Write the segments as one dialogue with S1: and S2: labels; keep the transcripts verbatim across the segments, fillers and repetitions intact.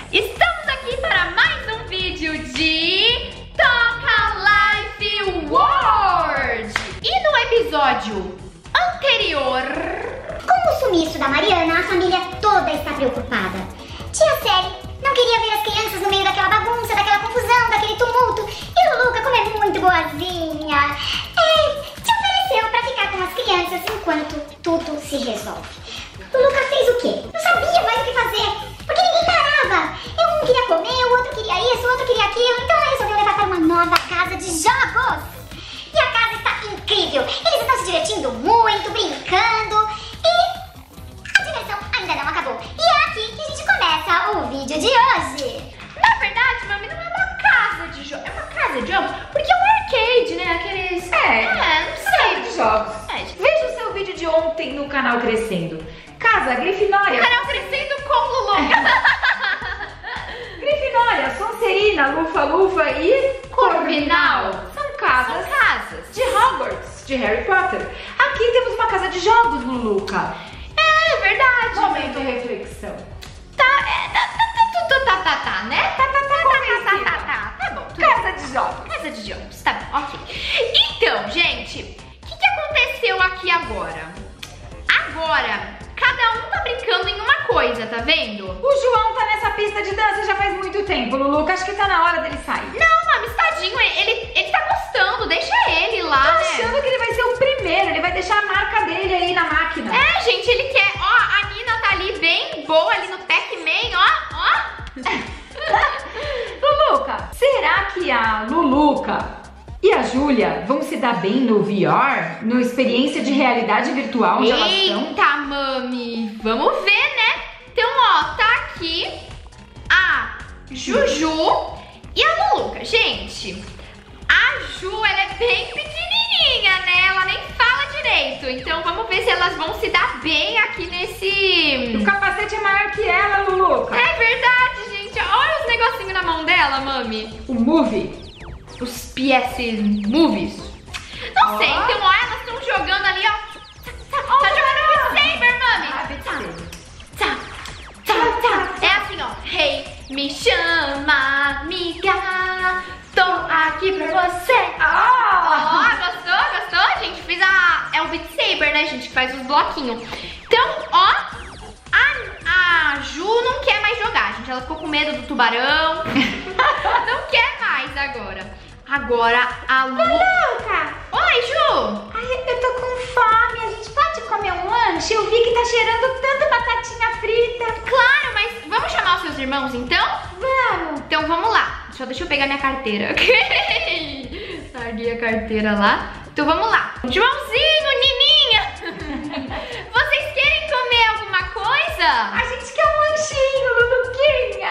S1: Estamos aqui para mais um vídeo de Toca Life World. E no episódio anterior,
S2: com o sumiço da Mariana, a família toda está preocupada. Tia Sally não queria ver as crianças no meio daquela bagunça, daquela confusão, daquele tumulto. E Luluca, como é muito boazinha, é, se ofereceu para ficar com as crianças enquanto tudo se resolve. Luluca fez o quê? Não sabia mais o que fazer, porque ninguém parava. Eu um queria comer, o outro queria isso, o outro queria aquilo. Então ela resolveu levar para uma nova casa de jogos. E a casa está incrível. Eles estão se divertindo muito, brincando. E a diversão ainda não acabou. E é aqui que a gente começa o vídeo de hoje.
S1: Na verdade, mami, não é uma casa de jogos, é uma casa de jogos, porque é um arcade, né? Aqueles...
S3: É,
S1: é não sei.
S3: de jogos.
S1: É.
S3: Veja o seu vídeo de ontem no canal Crescendo. Casa Grifinória.
S1: Canal Crescendo com Luluca.
S3: Grifinória, Sonserina, Lufa-Lufa e
S1: Corvinal.
S3: São casas
S1: São casas
S3: de Hogwarts, de Harry Potter. Aqui temos uma casa de jogos, Luluca.
S1: É verdade.
S3: Momento reflexão.
S1: Tá, é, tá, tá, tá, tá, tá, tá, tá, né? Tá, tá, tá, tá, tá, tá, tá, tá, tá bom. tudo
S3: Casa
S1: bem.
S3: de jogos.
S1: Casa de jogos, tá bom, ok. Então, gente, o que, que aconteceu aqui agora? Agora, cada um tá brincando em uma coisa, tá vendo?
S3: O João tá nessa pista de dança já faz muito tempo, Luluca. Acho que tá na hora dele sair.
S1: Não, mami, tadinho, ele, ele tá gostando, deixa ele lá,
S3: Tô
S1: né?
S3: achando que ele vai ser o primeiro, ele vai deixar a marca dele aí na máquina.
S1: É, gente, ele quer, ó, a Nina tá ali bem boa ali no Pac-Man, ó, ó.
S3: Luluca, será que a Luluca e a Júlia vão se dar bem no V R? No experiência de realidade virtual onde elas estão?
S1: Eita, mami, vamos ver, né? Então, ó, tá aqui a Juju e a Luluca. Gente, a Ju, ela é bem pequenininha, né? Ela nem fala direito. Então, vamos ver se elas vão se dar bem aqui nesse...
S3: O capacete é maior que ela, Luluca.
S1: É verdade, gente. Olha os negocinhos na mão dela, mami.
S3: O Movie.
S1: Os P S Movies. Não
S3: Ó.
S1: sei, então, ó, elas estão jogando ali, ó. Tá, tá jogando Beat Saber, mami.
S3: Ah, Beat Saber.
S1: Tá, tá, tá. É assim, ó. Hey, me chama, amiga. Tô aqui pra você. Ó,
S3: Ah!
S1: gostou? Gostou, gente? Fiz a... É o Beat Saber, né, gente? Que faz os bloquinhos. Então, ó, a, a Ju não quer mais jogar, gente. Ela ficou com medo do tubarão. Não quer mais agora. Agora, a Lu...
S2: Luluca,
S1: Oi, Ju.
S2: ai, eu tô com fome. A gente pode comer um lanche? Eu vi que tá cheirando tanto batatinha frita.
S1: Claro, mas vamos chamar os seus irmãos, então?
S2: Vamos.
S1: Então vamos lá. Só deixa eu pegar minha carteira. Larguei a carteira lá. Então vamos lá. Joãozinho, Nininha. Vocês querem comer alguma coisa?
S3: A gente quer um lanchinho, Luluquinha.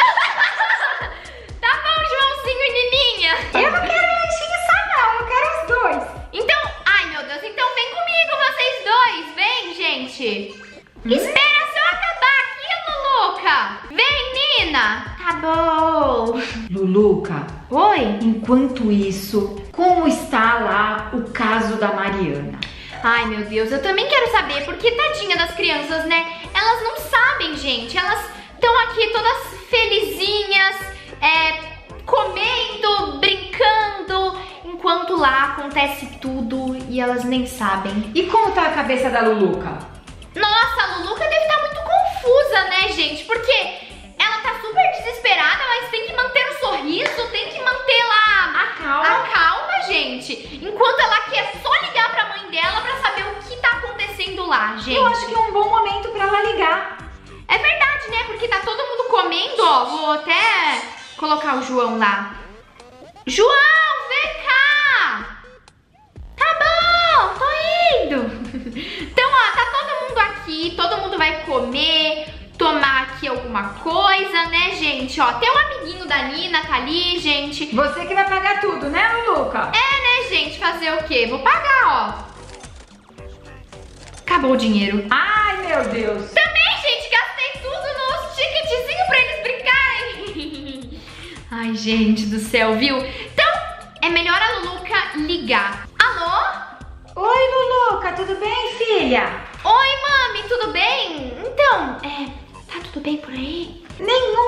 S1: Tá bom, Joãozinho e Nininha.
S3: Eu não quero lanchinho só não, eu quero os dois.
S1: Então, ai meu Deus, então vem comigo vocês dois. Vem, gente.
S3: Hum?
S1: Espera só acabar aqui, Luluca. Vem, Nina. Tá bom.
S3: Luluca,
S1: Oi.
S3: enquanto isso, como está lá o caso da Mariana?
S1: Ai, meu Deus, eu também quero saber, porque tadinha das crianças, né? Elas não sabem, gente. Elas estão aqui todas felizinhas, é, comendo, brincando, enquanto lá acontece tudo e elas nem sabem.
S3: E como tá a cabeça da Luluca?
S1: Nossa, a Luluca deve estar muito confusa, né, gente? Porque ela tá super desesperada, mas tem que manter o sorriso, tem que manter lá
S3: A calma.
S1: a calma, gente. Enquanto ela quer só ligar pra mãe dela pra saber o que tá acontecendo lá, gente.
S3: Eu acho que é um bom momento pra ela ligar.
S1: É verdade, né? Porque tá todo mundo comendo, ó. Vou até colocar o João lá. João, vem cá! Tá bom, tô indo. Então, ó, tá todo mundo aqui, todo mundo vai comer, tomar aqui alguma coisa, né, gente? Ó, tem um amiguinho da Nina, tá ali, gente.
S3: Você que vai pagar tudo, né, Luluca?
S1: É, né, gente? Fazer o quê? Vou pagar, ó. Acabou o dinheiro.
S3: Ai, meu Deus.
S1: Também, gente, gastei tudo nos ticketzinhos pra eles brincarem. Ai, gente do céu, viu? Então, é melhor a Luluca ligar. Alô?
S3: Oi, Luluca, tudo bem, filha?
S1: Oi, mami, tudo bem? Então, é, tá tudo bem por aí?
S3: Nenhuma novidade.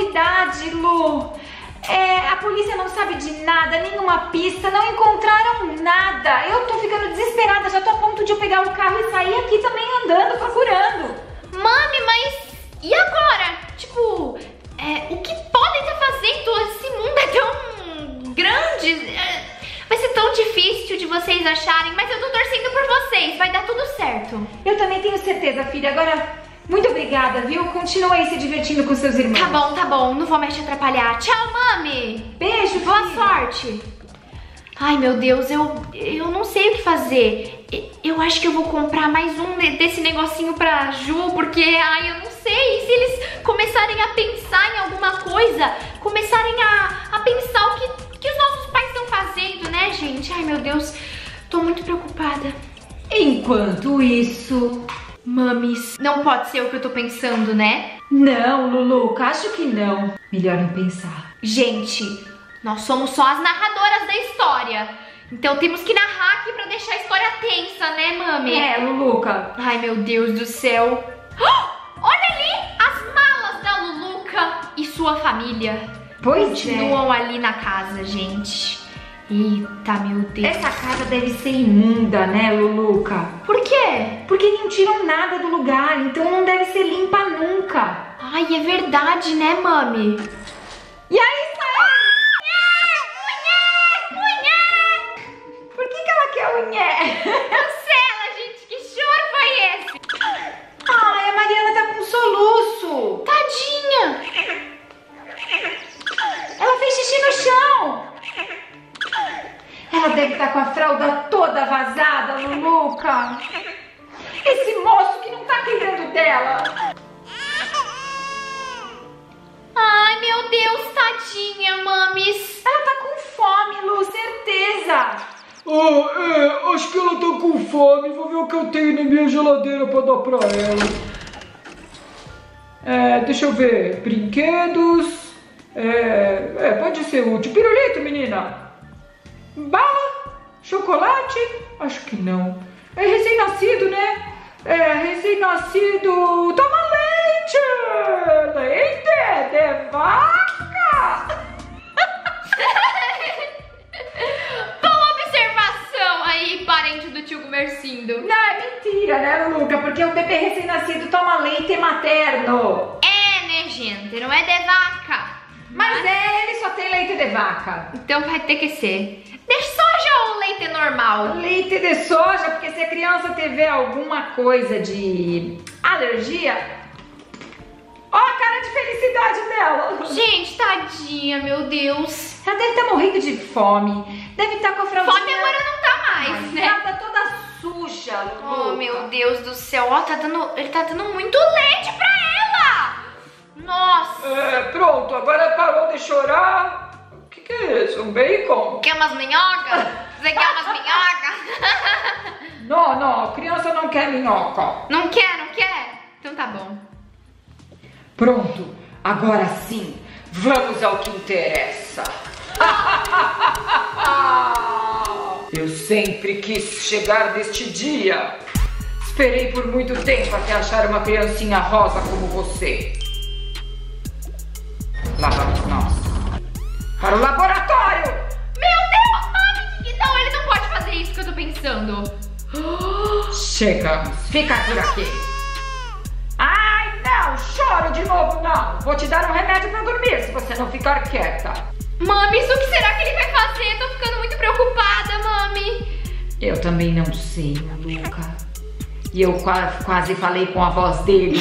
S3: novidade, Lu. É, a polícia não sabe de nada, nenhuma pista, não encontraram nada. Eu tô ficando desesperada, já tô a ponto de eu pegar o carro e sair aqui também andando, procurando.
S1: Mami, mas e agora? Tipo, é, o que podem estar fazendo? Esse mundo é tão grande, é, vai ser tão difícil de vocês acharem, mas eu tô torcendo por vocês, vai dar tudo certo.
S3: Eu também tenho certeza, filha. Agora, muito obrigada, viu? Continua aí se divertindo com seus irmãos.
S1: Tá bom, tá bom, não vou mais te atrapalhar. Tchau, mami.
S3: Beijo,
S1: boa
S3: filha.
S1: sorte. Ai, meu Deus, eu, eu não sei o que fazer. Eu acho que eu vou comprar mais um desse negocinho pra Ju, porque, ai, eu não sei. Se eles começarem a pensar em alguma coisa, começarem a, a pensar o que, que os nossos pais estão fazendo, né, gente? Ai, meu Deus, tô muito preocupada.
S3: Enquanto isso...
S1: Mamis, não pode ser o que eu tô pensando, né?
S3: Não, Luluca, acho que não. Melhor não pensar.
S1: Gente, nós somos só as narradoras da história. Então temos que narrar aqui pra deixar a história tensa, né, mami?
S3: É, Luluca.
S1: Ai, meu Deus do céu. Oh, olha ali as malas da Luluca e sua família.
S3: Pois
S1: Continuam ali na casa, gente. Eita, meu Deus.
S3: Essa casa deve ser imunda, né, Luluca?
S1: Por quê?
S3: Porque não tiram nada do lugar, então não deve ser limpa nunca.
S1: Ai, é verdade, né, mami?
S3: E aí, Unhé! Unhé! Unhé! Por que que ela quer unhé?
S1: Cancela, gente, que choro foi esse?
S3: Ai, a Mariana tá com soluço.
S1: Tadinha.
S3: Ela fez xixi no chão. Ela deve estar com a fralda toda vazada, Luluca. Esse moço que não tá cuidando dela.
S1: Ai, meu Deus, tadinha, mamis.
S3: Ela tá com fome, Lu, certeza.
S4: Ah, é, acho que ela tá com fome. Vou ver o que eu tenho na minha geladeira pra dar pra ela. É, deixa eu ver. Brinquedos. É, é pode ser útil. Pirulito, menina. Bala? Chocolate? Acho que não. É recém-nascido, né? É recém-nascido. Toma leite! Leite de vaca!
S1: Boa observação aí, parente do tio Gumercindo.
S3: Não, é mentira, né, Luluca? Porque o bebê recém-nascido toma leite materno.
S1: É, né, gente? Não é de vaca.
S3: Mas é, ele só tem leite de vaca.
S1: Então vai ter que ser de soja ou leite normal?
S3: Leite de soja, porque se a criança tiver alguma coisa de alergia... Ó a cara de felicidade dela.
S1: Gente, tadinha, meu Deus.
S3: Ela deve estar morrendo de fome. Deve estar com a fraldinha...
S1: Fome agora não tá mais, né?
S3: Ela tá toda suja, Luluca.
S1: Oh, meu Deus do céu. Ó, tá dando, ele tá dando muito leite pra ela. Nossa.
S4: É, pronto, agora parou de chorar. O que, que é isso? Um bacon?
S1: Quer umas minhocas? Você quer umas minhocas?
S4: Não, não, a criança não quer minhoca.
S1: Não quer, não quer? Então tá bom.
S4: Pronto, agora sim, vamos ao que interessa. Eu sempre quis chegar deste dia. Esperei por muito tempo até achar uma criancinha rosa como você. Lá vamos nós. Para o laboratório!
S1: Meu Deus, mami! Não, ele não pode fazer isso que eu tô pensando.
S4: Chegamos. Fica por aqui. Ai, não! Choro de novo, não! Vou te dar um remédio pra dormir se você não ficar quieta.
S1: Mami, isso o que será que ele vai fazer? Tô ficando muito preocupada, mami.
S4: Eu também não sei, Luluca. E eu quase, quase falei com a voz dele.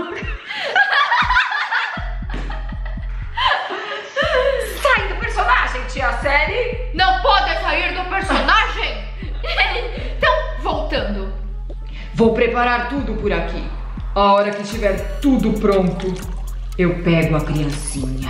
S4: Sai do personagem, tia Sally!
S1: Não pode sair do personagem! Então, voltando.
S4: Vou preparar tudo por aqui. A hora que estiver tudo pronto, eu pego a criancinha.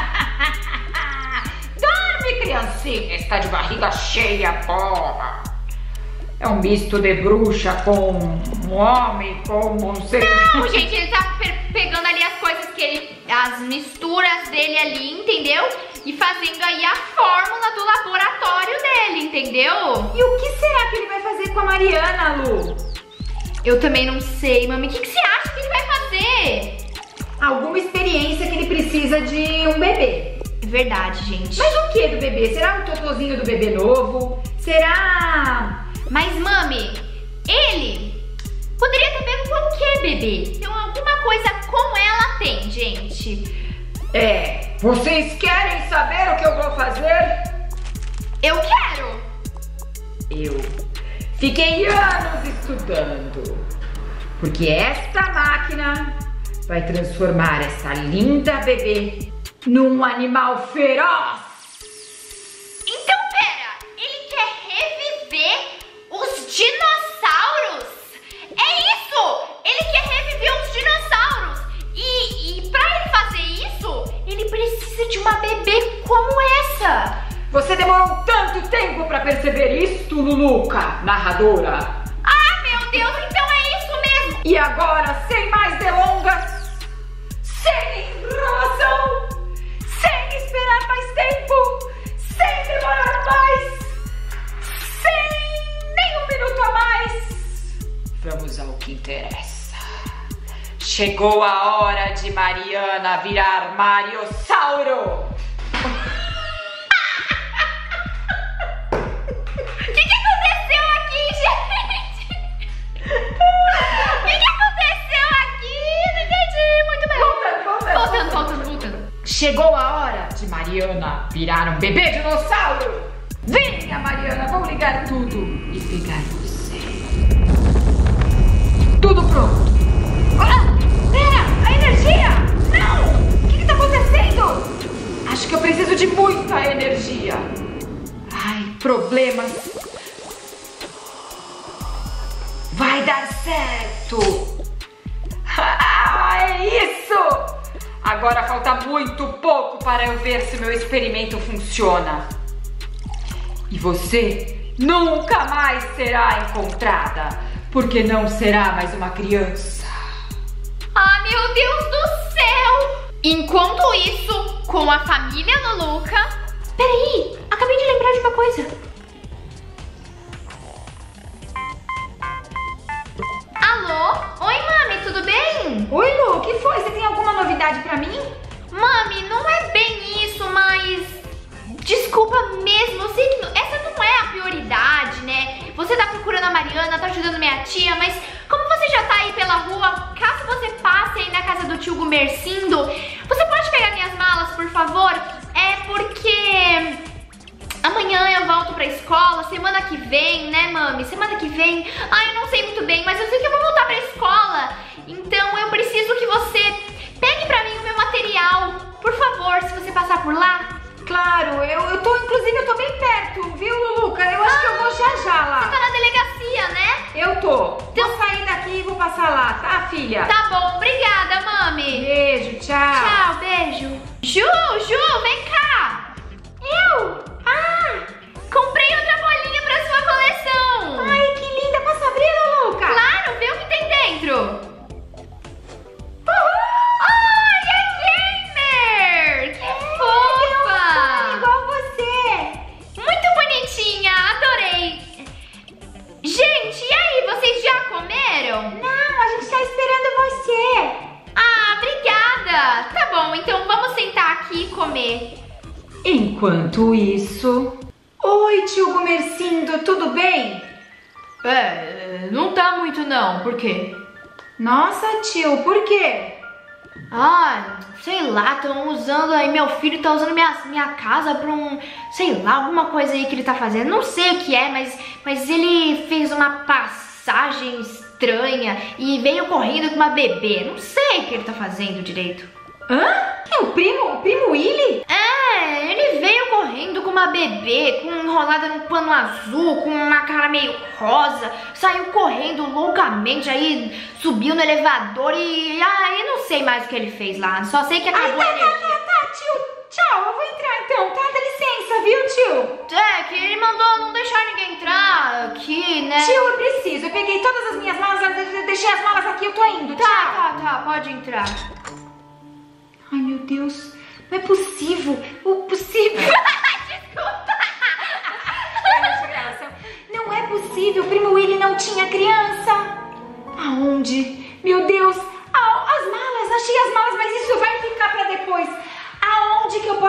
S4: Dorme, criancinha! Está de barriga cheia, porra! É um misto de bruxa com um homem, com um ser...
S1: Não, gente, ele tá pe- pegando ali as coisas que ele... As misturas dele ali, entendeu? E fazendo aí a fórmula do laboratório dele, entendeu?
S3: E o que será que ele vai fazer com a Mariana, Lu?
S1: Eu também não sei, mami. O que, que você acha que ele vai fazer?
S3: alguma experiência que ele precisa de um bebê.
S1: É verdade, gente.
S3: Mas o que do bebê? Será um totozinho do bebê novo? Será...
S1: Mas, mami, ele poderia ter pego qualquer bebê. Então alguma coisa com ela tem, gente.
S4: É, vocês querem saber o que eu vou fazer?
S1: Eu quero.
S4: Eu fiquei anos estudando, porque esta máquina vai transformar essa linda bebê num animal feroz.
S1: Então, pera, ele quer reviver os dinossauros? É isso! Ele quer reviver os dinossauros. E, e pra ele fazer isso, ele precisa de uma bebê como essa.
S4: Você demorou tanto tempo pra perceber isto, Luluca, narradora.
S1: Ah, meu Deus, então é isso mesmo.
S4: E agora, sem mais delongas, sem enrolação, sem esperar mais tempo, sem demorar mais, sem nem um minuto a mais, vamos ao que interessa. Chegou a hora de Mariana virar Mariossauro.
S1: O que, que aconteceu aqui, gente? O que, que aconteceu aqui? Não entendi muito bem.
S4: Voltando, voltando.
S1: Voltando, voltando, voltando.
S4: Chegou a hora de Mariana virar um bebê dinossauro. Venha, Mariana, vamos ligar tudo e pegar você. Tudo pronto.
S3: Ah, pera, a energia! Não! O que que tá acontecendo?
S4: Acho que eu preciso de muita energia. Ai, problemas. Vai dar certo. Ah, é isso! Agora falta muito pouco para eu ver se meu experimento funciona. E você nunca mais será encontrada, porque não será mais uma criança.
S1: Ah, meu Deus do céu! Enquanto isso, com a família Luluca... Peraí, acabei de lembrar de uma coisa. Alô? Oi, mami, tudo bem?
S3: Oi, Lu, o que foi? Você tem alguma novidade pra mim?
S1: Mami, não é bem isso, mas... Desculpa mesmo, eu sei que não- essa não é a prioridade, né? Você tá procurando a Mariana, tá ajudando minha tia, mas como você já tá aí pela rua, caso você passe aí na casa do tio Gumercindo, você pode pegar minhas malas, por favor? É porque amanhã eu volto pra escola, semana que vem, né, mami? Semana que vem, ai, não sei muito bem, mas eu sei que eu vou voltar pra escola, então eu preciso que você pegue pra mim o meu material, por favor, se você passar por lá.
S3: Claro, eu, eu tô, inclusive, eu tô bem perto, viu, Luluca? Eu acho que eu vou já já lá.
S1: Você tá na delegacia, né?
S3: Eu tô. Vou sair daqui e vou passar lá, tá, filha?
S1: Tá bom, obrigada, mami.
S3: Beijo, tchau.
S1: Tchau, beijo. Ju, Ju, vem cá. Eu? Ah, comprei outra bolinha pra sua coleção.
S3: Ai, que linda. Posso abrir, Luluca?
S1: Claro, vê o que tem dentro. Ai, é gamer. Que fofa.
S3: Igual você.
S1: Muito bonitinha, adorei. Gente, e aí, vocês já comeram?
S3: Não, a gente tá esperando você.
S1: Ah, obrigada. Tá bom, então vamos sentar aqui e comer.
S4: Enquanto isso...
S3: Oi, tio Gumercindo, tudo bem?
S1: É, não tá muito não, por quê?
S3: Nossa, tio, por quê?
S1: Ah, sei lá, estão usando aí, meu filho tá usando minha, minha casa pra um, sei lá, alguma coisa aí que ele tá fazendo. Não sei o que é, mas, mas ele fez uma passagem estranha e veio correndo com uma bebê. Não sei o que ele tá fazendo direito.
S3: Hã? Que o primo, o primo Willy?
S1: É, ele veio correndo com uma bebê, com enrolada num pano azul, com uma cara meio rosa, saiu correndo loucamente, aí subiu no elevador e... Ah, eu não sei mais o que ele fez lá, só sei que acabou
S3: Ai,
S1: a
S3: tá,
S1: energia.
S3: tá, tá, tá, tio. Tchau, eu vou entrar então, tá? Dá licença, viu, tio?
S1: É, que ele mandou não deixar ninguém entrar aqui, né?
S3: Tio, eu preciso. Eu peguei todas as minhas malas, eu de- deixei as malas aqui, eu tô indo.
S1: Tá,
S3: Tchau.
S1: tá, tá, pode entrar.
S3: Ai, meu Deus. Não é possível. O possível. Não é possível. O primo Willy não tinha criança. Aonde? Meu Deus. Ah, as malas. Achei as malas, mas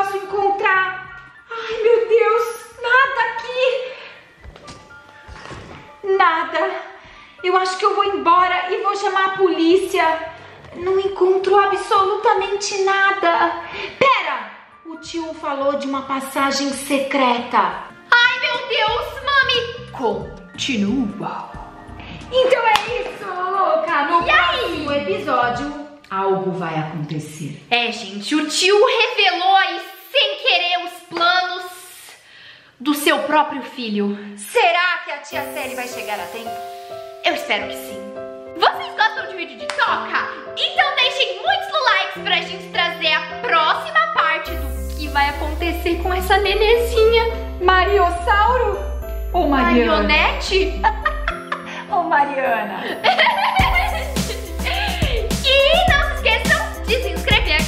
S3: posso encontrar. Ai, meu Deus, nada aqui. Nada. Eu acho que eu vou embora e vou chamar a polícia. Não encontro absolutamente nada. Pera! O tio falou de uma passagem secreta.
S1: Ai, meu Deus, mami. Continua.
S3: Então é isso, louca. No
S1: E aí?
S3: próximo episódio, algo vai acontecer.
S1: É, gente, o tio revelou aí sem querer os planos do seu próprio filho.
S3: Será que a tia Sally vai chegar a tempo?
S1: Eu espero que sim. Vocês gostam de vídeo de toca? Então deixem muitos likes pra gente trazer a próxima parte do que vai acontecer com essa nenezinha.
S3: Mariossauro? Ou Mariana?
S1: Marionete?
S3: Ou Mariana?
S1: E não se esqueçam de se inscrever